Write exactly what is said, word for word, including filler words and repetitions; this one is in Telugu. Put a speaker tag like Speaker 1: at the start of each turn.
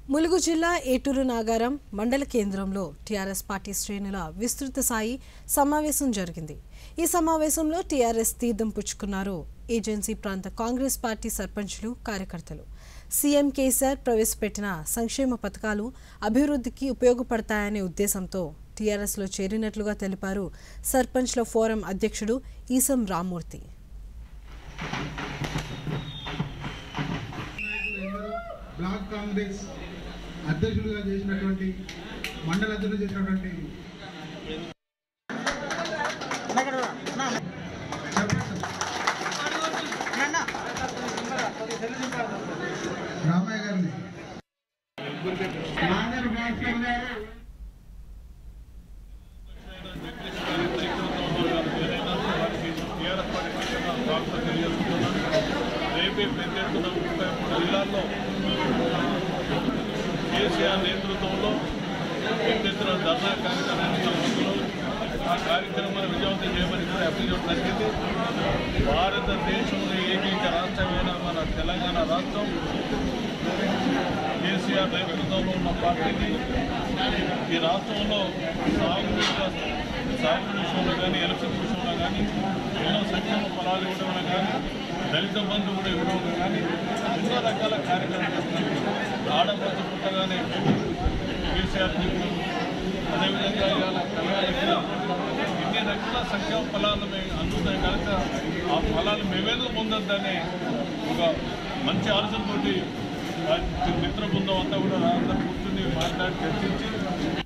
Speaker 1: ములుగు జిల్లా ఏటూరు నాగారం మండల కేంద్రంలో టీఆర్ఎస్ పార్టీ శ్రేణుల విస్తృత స్థాయి సమావేశం జరిగింది. ఈ సమావేశంలో టీఆర్ఎస్ తీర్థం పుచ్చుకున్నారు ఏజెన్సీ ప్రాంత కాంగ్రెస్ పార్టీ సర్పంచులు, కార్యకర్తలు. సీఎం కేసీఆర్ ప్రవేశపెట్టిన సంక్షేమ పథకాలు అభివృద్ధికి ఉపయోగపడతాయనే ఉద్దేశంతో టీఆర్ఎస్లో చేరినట్లుగా తెలిపారు సర్పంచ్ల ఫోరం అధ్యక్షుడు ఈసం రామ్మూర్తి.
Speaker 2: బ్లాక్ కాంగ్రెస్ అధ్యక్షులుగా చేసినటువంటి మండల అధ్యక్షులు చేసినటువంటి రామయ్య గారిని
Speaker 3: జిల్లాలో కేసీఆర్ నేతృత్వంలో పెద్ద ధర్నా కార్యక్రమాలు ఆ కార్యక్రమాన్ని విజయవంతం చేయమని కూడా అప్పీల్ చేయడం జరిగింది. భారతదేశంలో ఏకైక రాష్ట్రమైన మన తెలంగాణ రాష్ట్రం కేసీఆర్ నేతృత్వంలో ఉన్న పార్టీని ఈ రాష్ట్రంలో సాగు సాగు విషయంలో కానీ ఎలక్షన్ విషయంలో కానీ ఎన్నో సంక్షేమ ఫలాలు ఇవ్వడంలో కానీ దళిత బంధు కూడా ఇవ్వడం కానీ ఎన్నో రకాల కార్యక్రమాలు ఆడపడుతు పుట్టగానే కేసీఆర్ అదేవిధంగా ఇవాళ కళ్యాణ ఇన్ని రకాల సంక్షేమ ఫలాలు మేము అందుతాయి కనుక ఆ ఫలాలు మేమేదో పొందొద్దనే ఒక మంచి ఆలోచనతోటి మిత్ర బృందం అంతా కూడా అందరూ కూర్చుని మాట్లాడి చర్చించి